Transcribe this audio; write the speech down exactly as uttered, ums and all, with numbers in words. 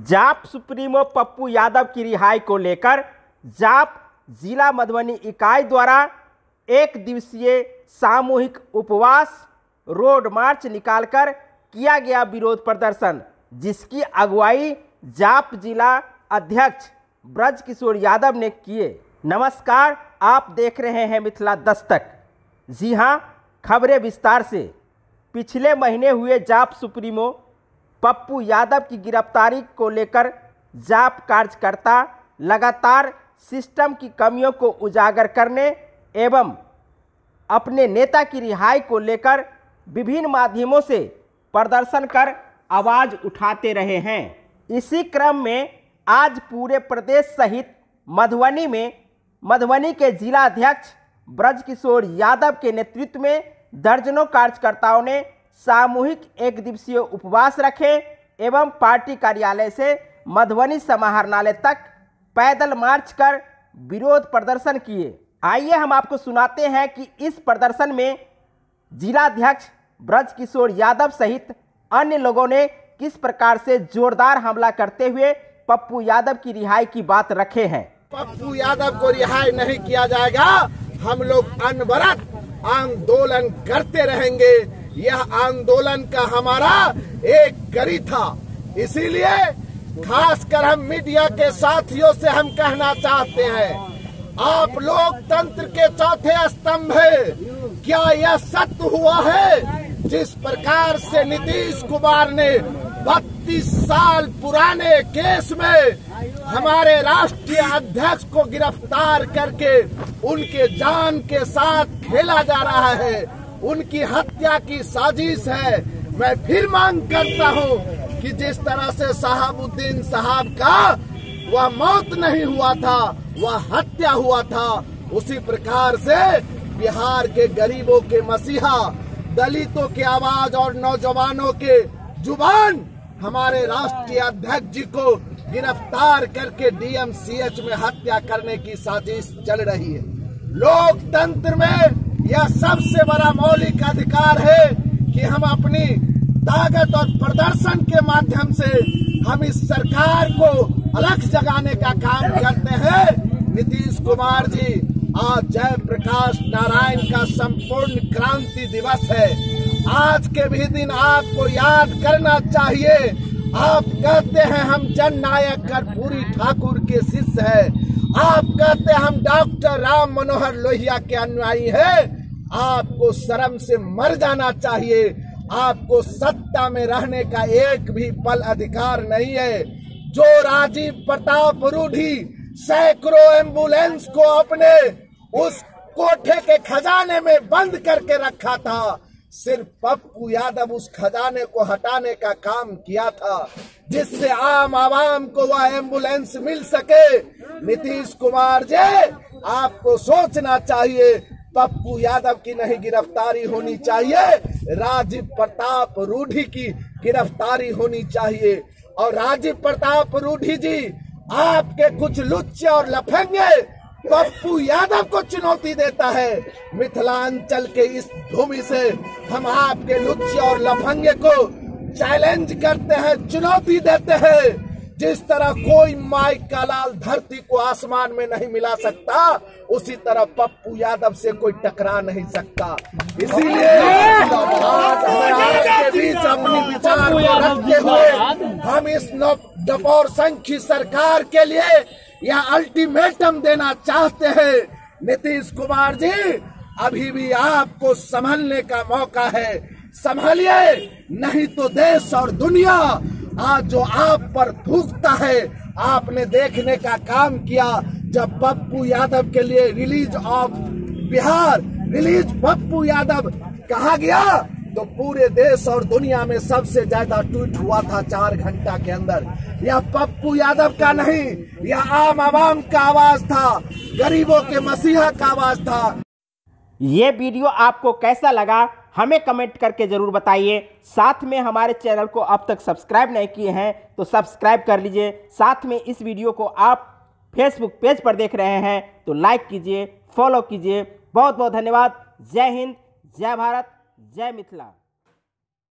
जाप सुप्रीमो पप्पू यादव की रिहाई को लेकर जाप जिला मधुबनी इकाई द्वारा एक दिवसीय सामूहिक उपवास रोड मार्च निकालकर किया गया विरोध प्रदर्शन, जिसकी अगुवाई जाप जिला अध्यक्ष ब्रज किशोर यादव ने किए। नमस्कार, आप देख रहे हैं मिथिला दस्तक। जी हां, खबरें विस्तार से। पिछले महीने हुए जाप सुप्रीमो पप्पू यादव की गिरफ्तारी को लेकर जाप कार्यकर्ता लगातार सिस्टम की कमियों को उजागर करने एवं अपने नेता की रिहाई को लेकर विभिन्न माध्यमों से प्रदर्शन कर आवाज़ उठाते रहे हैं। इसी क्रम में आज पूरे प्रदेश सहित मधुबनी में मधुबनी के जिला अध्यक्ष ब्रज किशोर यादव के नेतृत्व में दर्जनों कार्यकर्ताओं ने सामूहिक एक दिवसीय उपवास रखे एवं पार्टी कार्यालय से मधुबनी समाहरणालय तक पैदल मार्च कर विरोध प्रदर्शन किए। आइए हम आपको सुनाते हैं कि इस प्रदर्शन में जिलाध्यक्ष ब्रज किशोर यादव सहित अन्य लोगों ने किस प्रकार से जोरदार हमला करते हुए पप्पू यादव की रिहाई की बात रखे हैं। पप्पू यादव को रिहाई नहीं किया जाएगा, हम लोग अनवरत आंदोलन करते रहेंगे। यह आंदोलन का हमारा एक गरी था, इसीलिए खासकर हम मीडिया के साथियों से हम कहना चाहते हैं, आप लोग तंत्र के चौथे स्तंभ है। क्या यह सत्य हुआ है जिस प्रकार से नीतीश कुमार ने बत्तीस साल पुराने केस में हमारे राष्ट्रीय अध्यक्ष को गिरफ्तार करके उनके जान के साथ खेला जा रहा है, उनकी हत्या की साजिश है। मैं फिर मांग करता हूं कि जिस तरह से शहाबुद्दीन साहब का वह मौत नहीं हुआ था, वह हत्या हुआ था, उसी प्रकार से बिहार के गरीबों के मसीहा, दलितों की आवाज और नौजवानों के जुबान हमारे राष्ट्रीय अध्यक्ष जी को गिरफ्तार करके डीएमसीएच में हत्या करने की साजिश चल रही है। लोकतंत्र में यह सबसे बड़ा मौलिक अधिकार है कि हम अपनी ताकत और प्रदर्शन के माध्यम से हम इस सरकार को अलग जगाने का काम करते हैं। नीतीश कुमार जी, आज जयप्रकाश नारायण का संपूर्ण क्रांति दिवस है। आज के भी दिन आपको याद करना चाहिए। आप कहते हैं हम जननायक कर्पूरी ठाकुर के शिष्य हैं, आप कहते हैं हम डॉक्टर राम मनोहर लोहिया के अनुयायी हैं। आपको शर्म से मर जाना चाहिए। आपको सत्ता में रहने का एक भी पल अधिकार नहीं है। जो राजीव प्रताप रूढ़ी सैकड़ों एम्बुलेंस को अपने उस कोठे के खजाने में बंद करके रखा था, सिर्फ पप्पू यादव उस खजाने को हटाने का काम किया था, जिससे आम आवाम को वह एम्बुलेंस मिल सके। नीतीश कुमार जी, आपको सोचना चाहिए। पप्पू यादव की नहीं गिरफ्तारी होनी चाहिए, राजीव प्रताप रूढ़ी की गिरफ्तारी होनी चाहिए। और राजीव प्रताप रूढ़ी जी, आपके कुछ लुच्चे और लफंगे पप्पू यादव को चुनौती देता है। मिथिलांचल के इस भूमि से हम आपके लुच्चे और लफंगे को चैलेंज करते हैं, चुनौती देते हैं। जिस तरह कोई माइक का लाल धरती को आसमान में नहीं मिला सकता, उसी तरह पप्पू यादव से कोई टकरा नहीं सकता। इसीलिए आज के बीच अपनी विचार को रखते हुए हम इस डपौर संघ की सरकार के लिए यह अल्टीमेटम देना चाहते हैं। नीतीश कुमार जी, अभी भी आपको संभलने का मौका है, संभलिए, नहीं तो देश और दुनिया आज जो आप पर थूकता है। आपने देखने का काम किया, जब पप्पू यादव के लिए release of Bihar, release Pappu Yadav कहा गया, तो पूरे देश और दुनिया में सबसे ज्यादा ट्वीट हुआ था चार घंटा के अंदर। यह पप्पू यादव का नहीं, यह आम आवाम का आवाज था, गरीबों के मसीहा का आवाज था। ये वीडियो आपको कैसा लगा हमें कमेंट करके जरूर बताइए। साथ में हमारे चैनल को अब तक सब्सक्राइब नहीं किए हैं तो सब्सक्राइब कर लीजिए। साथ में इस वीडियो को आप फेसबुक पेज पर देख रहे हैं तो लाइक कीजिए, फॉलो कीजिए। बहुत बहुत धन्यवाद। जय हिंद, जय भारत, जय मिथिला।